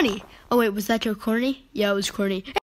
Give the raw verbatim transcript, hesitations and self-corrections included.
funny. Oh wait, was that joke corny? Yeah, it was corny.